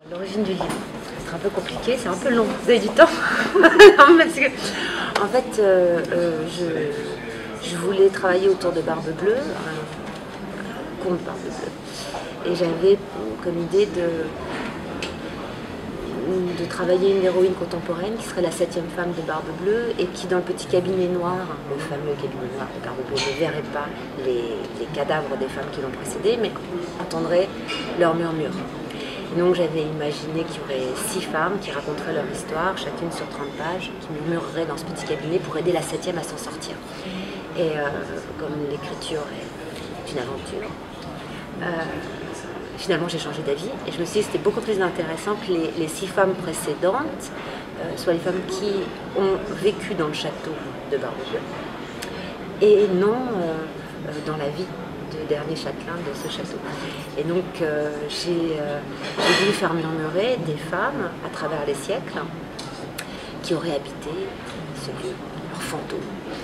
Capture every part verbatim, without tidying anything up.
L'origine du livre, c'est un peu compliqué, c'est un peu long. Vous avez du temps? Non, parce que, en fait, euh, euh, je, je voulais travailler autour de Barbe Bleue, un conte Barbe Bleue. Et j'avais comme idée de, de travailler une héroïne contemporaine qui serait la septième femme de Barbe Bleue et qui, dans le petit cabinet noir, le fameux cabinet noir de Barbe Bleue, ne verrait pas les, les cadavres des femmes qui l'ont précédée, mais entendrait leur murmure. Donc j'avais imaginé qu'il y aurait six femmes qui raconteraient leur histoire, chacune sur trente pages, qui murmureraient dans ce petit cabinet pour aider la septième à s'en sortir. Et euh, comme l'écriture est une aventure, euh, finalement j'ai changé d'avis et je me suis dit que c'était beaucoup plus intéressant que les, les six femmes précédentes euh, soient les femmes qui ont vécu dans le château de Barbe Bleue et non euh, dans la vie de dernier châtelain de ce château. Et donc euh, j'ai euh, voulu faire murmurer des femmes à travers les siècles qui auraient habité ce lieu, leurs fantômes.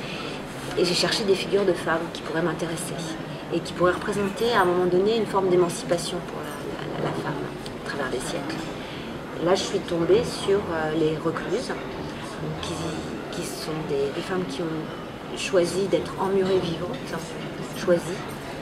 Et j'ai cherché des figures de femmes qui pourraient m'intéresser et qui pourraient représenter à un moment donné une forme d'émancipation pour la, la, la femme à travers les siècles. Et là je suis tombée sur euh, les recluses, qui, qui sont des, des femmes qui ont choisi d'être emmurées vivantes, choisies.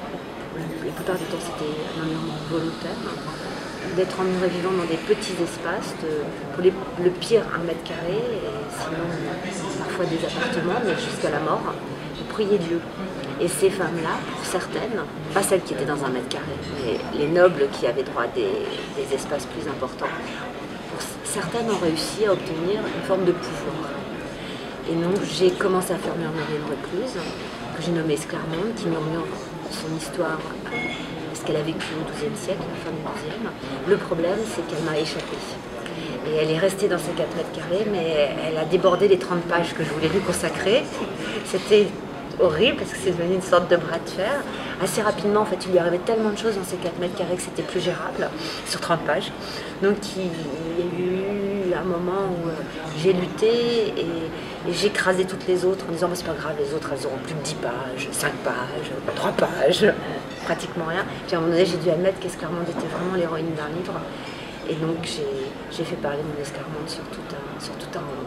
La plupart du temps, c'était un emmurement volontaire, d'être emmuré vivant dans des petits espaces, de, pour les, le pire un mètre carré, et sinon parfois des appartements, mais jusqu'à la mort, de prier Dieu. Et ces femmes-là, pour certaines, pas celles qui étaient dans un mètre carré, mais les nobles qui avaient droit à des, des espaces plus importants, pour certaines ont réussi à obtenir une forme de pouvoir. Et donc j'ai commencé à faire murmurer une recluse, que j'ai nommée Esclarmonde, qui murmure son histoire, ce qu'elle a vécu au douzième siècle, la fin du douzième. Le problème, c'est qu'elle m'a échappé. Et elle est restée dans ses quatre mètres carrés, mais elle a débordé les trente pages que je voulais lui consacrer. C'était horrible, parce que c'est devenu une sorte de bras de fer. Assez rapidement, en fait, il lui arrivait tellement de choses dans ces quatre mètres carrés que c'était plus gérable, sur trente pages. Donc il y a eu un moment où j'ai lutté et, et j'ai écrasé toutes les autres en disant bah, c'est pas grave, les autres elles auront plus de dix pages, cinq pages, trois pages, pratiquement rien. Puis à un moment donné, j'ai dû admettre qu'Esclarmonde était vraiment l'héroïne d'un livre. Et donc j'ai fait parler mon Esclarmonde sur tout un, sur tout un roman.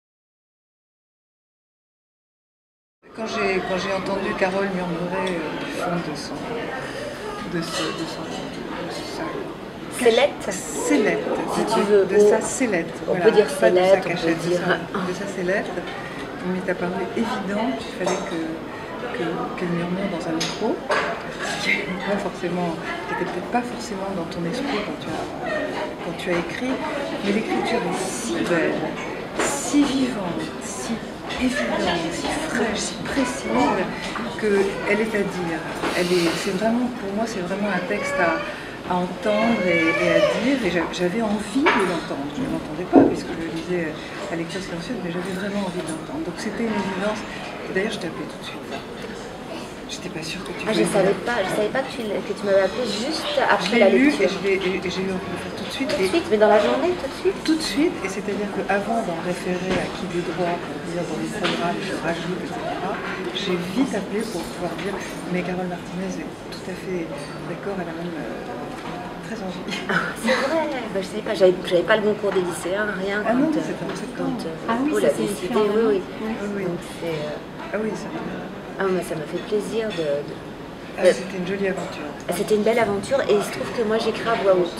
Quand j'ai quand j'ai entendu Carole murmurer euh, du fond de son de, ce, de son de sa sellette, sellette, si tu veux, de sa sellette. On voilà, peut dire pas sellette, de sa on peut dire de sa, de sa sellette. Il m'est apparu évident qu'il fallait que qu'elle murmure dans un micro, qui n'était pas forcément, qui n'était peut-être pas forcément dans ton esprit quand tu as quand tu as écrit, mais l'écriture est si belle, si vivante, si évidente, si fraîche, si précise, qu'elle est à dire. Elle est, c'est vraiment, pour moi, c'est vraiment un texte à, à entendre et, et à dire. Et j'avais envie de l'entendre. Je ne l'entendais pas puisque je le lisais à lecture silencieuse, mais j'avais vraiment envie de l'entendre. Donc c'était une évidence. D'ailleurs, je t'ai appelé tout de suite. J'étais pas sûre que tu ah, je savais pas, je savais pas que tu, que tu m'avais appelé juste après la lecture. Je l'ai lu et j'ai eu envie de le faire tout de suite. Tout de suite, mais dans la journée, tout de suite Tout de suite, et c'est-à-dire qu'avant d'en référer à qui des droits, pour dire dans les programmes, je rajoute, et cetera, j'ai vite appelé pour pouvoir dire, mais Carole Martinez est tout à fait d'accord, elle a même euh, très envie. Ah, c'est vrai, bah, je savais pas, j'avais pas le concours des lycéens, rien. Ah quand, non, euh, c'est pas c'est quand euh, ah oui, Paul ça a c'est décidé, écrit, oui, oui. oui, oui. Donc c'est... Euh... Ah oui, ça Ah, mais ça m'a fait plaisir de... de... Ah, c'était une jolie aventure. C'était une belle aventure et il se trouve que moi j'écris à voix haute.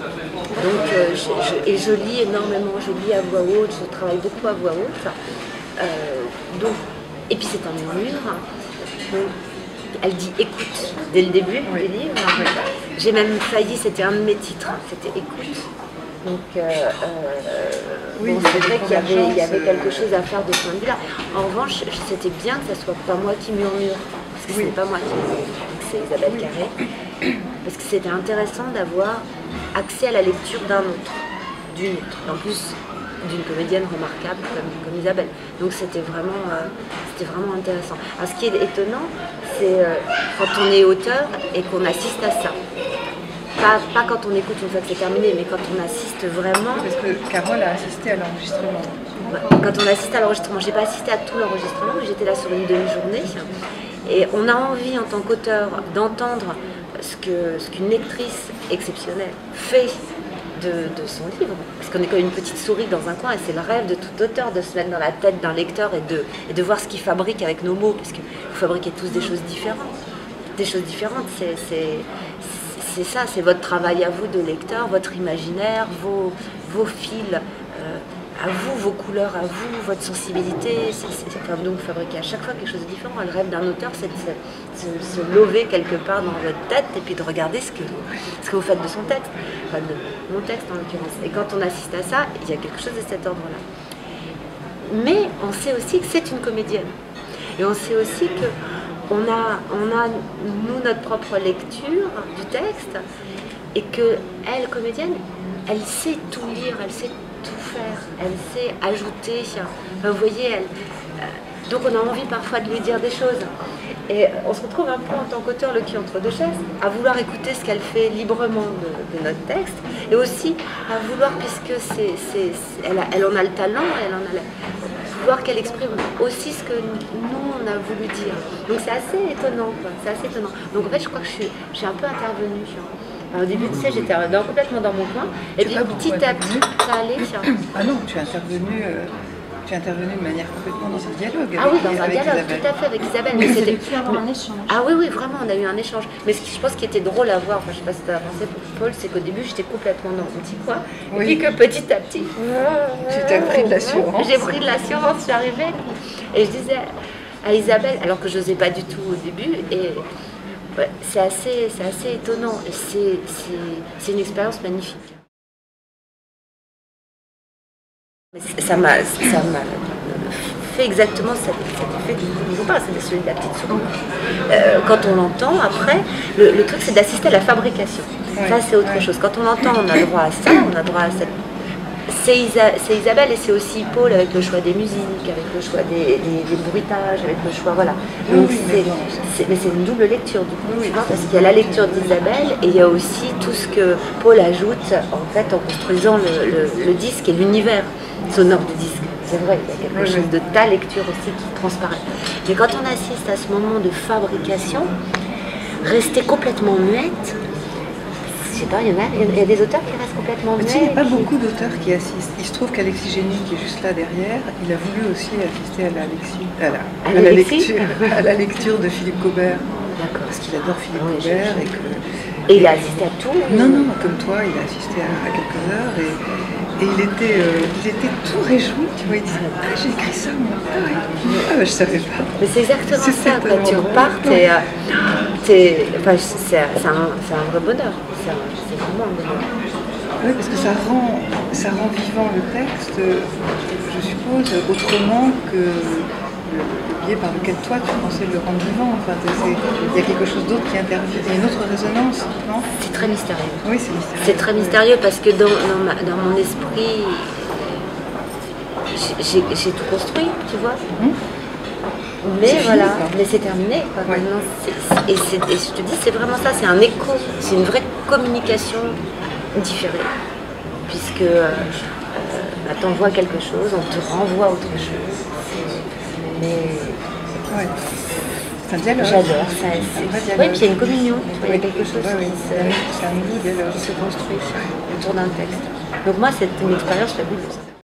Donc, euh, je, je, et je lis énormément, je lis à voix haute, je travaille beaucoup à voix haute. Euh, donc, et puis c'est un murmure. Donc, elle dit écoute dès le début oui. du livre. J'ai même failli, c'était un de mes titres, c'était écoute. Donc, euh, euh, oui, bon, c'est vrai qu'il y avait, il y avait euh... quelque chose à faire de ce point de vue-là. En revanche, c'était bien que ce soit pas moi qui murmure. Parce que oui. c'est pas moi qui murmure, c'est Isabelle oui. Carré. Parce que c'était intéressant d'avoir accès à la lecture d'un autre, d'une autre, en plus d'une comédienne remarquable comme, comme Isabelle. Donc c'était vraiment, euh, c'était vraiment intéressant. Alors ce qui est étonnant, c'est euh, quand on est auteur et qu'on assiste à ça. Pas, pas quand on écoute une fois que c'est terminé, mais quand on assiste vraiment... Parce que Carole a assisté à l'enregistrement. Quand on assiste à l'enregistrement, j'ai pas assisté à tout l'enregistrement, mais j'étais là sur une demi-journée. Et on a envie, en tant qu'auteur, d'entendre ce que, ce qu'une lectrice exceptionnelle fait de, de son livre. Parce qu'on est comme une petite souris dans un coin et c'est le rêve de tout auteur de se mettre dans la tête d'un lecteur et de, et de voir ce qu'il fabrique avec nos mots, parce que vous fabriquez tous des choses différentes. Des choses différentes, c'est, c'est, c'est ça, c'est votre travail à vous de lecteur, votre imaginaire, vos, vos fils, euh, à vous, vos couleurs à vous, votre sensibilité. C'est, c'est, enfin, donc fabriquer à chaque fois quelque chose de différent. Le rêve d'un auteur, c'est de se, se, se lever quelque part dans votre tête et puis de regarder ce que, ce que vous faites de son texte, enfin de mon texte en l'occurrence. Et quand on assiste à ça, il y a quelque chose de cet ordre-là. Mais on sait aussi que c'est une comédienne. Et on sait aussi que on a, on a, nous, notre propre lecture du texte et qu'elle, comédienne, elle sait tout lire, elle sait tout faire, elle sait ajouter. Enfin, vous voyez, elle, euh, donc on a envie parfois de lui dire des choses. Et on se retrouve un peu en tant qu'auteur le cul entre deux chaises, à vouloir écouter ce qu'elle fait librement de, de notre texte, et aussi à vouloir, puisque c'est, c'est, c'est, elle, a, elle en a le talent, elle en a la, vouloir qu'elle exprime aussi ce que nous on a voulu dire. Donc c'est assez étonnant, quoi. C'est assez étonnant. Donc en fait je crois que je suis, je suis un peu intervenue. Alors, au début tu sais j'étais dans, complètement dans mon coin, et puis petit à petit ça allait. Ah non, tu es intervenue. Euh... Tu es intervenue de manière complètement dans un dialogue. Ah avec, oui, dans un dialogue, Isabelle. tout à fait, avec Isabelle. Mais mais c'était pu avoir un échange. Ah oui, oui, vraiment, on a eu un échange. Mais ce qui, je pense qui était drôle à voir, enfin, je sais pas si tu as pensé, Paul, c'est qu'au début, j'étais complètement dans mon petit coin. Oui. Et puis que petit à petit, tu t'as pris de l'assurance. J'ai pris de l'assurance, je suis arrivée. Et je disais à Isabelle, alors que je n'osais pas du tout au début, et ouais, c'est assez, c'est assez étonnant. Et c'est, c'est, c'est une expérience magnifique. Ça m'a, ça m'a fait exactement cet effet dont je vous parle, c'est celui de la petite souris. Euh, quand on l'entend, après, le, le truc c'est d'assister à la fabrication. Ouais, ça c'est autre ouais. chose. Quand on l'entend, on a le droit à ça, on a le droit à cette... C'est, Isa... c'est Isabelle et c'est aussi Paul avec le choix des musiques, avec le choix des, des, des bruitages, avec le choix, voilà. Donc oui, c'est, c'est, mais c'est une double lecture du coup, oui, parce qu'il y a la lecture d'Isabelle et il y a aussi tout ce que Paul ajoute en fait en construisant le, le, le disque et l'univers sonore du disque. C'est vrai, il y a quelque chose de ta lecture aussi qui transparaît. Mais quand on assiste à ce moment de fabrication, rester complètement muette, je sais pas, il y en a, il y a des auteurs qui restent complètement muets. Il n'y a pas qui... beaucoup d'auteurs qui assistent. Il se trouve qu'Alexis Génie, qui est juste là derrière, il a voulu aussi assister à la, lexi... à la... À à la lecture, à la lecture de Philippe Cobert. D'accord. Parce qu'il adore Philippe oui, Cobert. Et, que... et il a assisté à tout? Non, non, comme toi, il a assisté à, à quelques heures. Et... Et il était, euh, il était tout réjoui, tu vois, il disait « Ah, j'ai écrit ça, moi, ah, ah bah, je savais pas. » Mais c'est exactement c'est ça, quand tu repars, t'es, euh, t'es, enfin, c'est, c'est, un, c'est un vrai bonheur, c'est, un, c'est vraiment un bonheur. Oui, parce que ça rend, ça rend vivant le texte, je suppose, autrement que le, le biais par lequel toi tu pensais le rendre vivant. Enfin, il y a quelque chose d'autre qui intervient, il y a une autre résonance, non? C'est très mystérieux. Oui, c'est mystérieux. C'est très mystérieux parce que dans, dans, ma, dans mon esprit, j'ai, j'ai tout construit, tu vois. Mmh. Mais c'est voilà, fini, mais c'est terminé. Quoi. Ouais. Maintenant, c'est, c'est, et, c'est, et je te dis, c'est vraiment ça, c'est un écho, c'est une vraie communication différée. Puisque euh, bah, t'envoies quelque chose, on te renvoie autre chose. Mais ouais. C'est un dialogue. J'adore ça. C'est... Oui, puis il y a une communion, tu vois, il y a quelque chose ouais, qui, oui. se... C'est un dialogue. qui se construit autour d'un texte. Donc moi, c'est une expérience fabuleuse.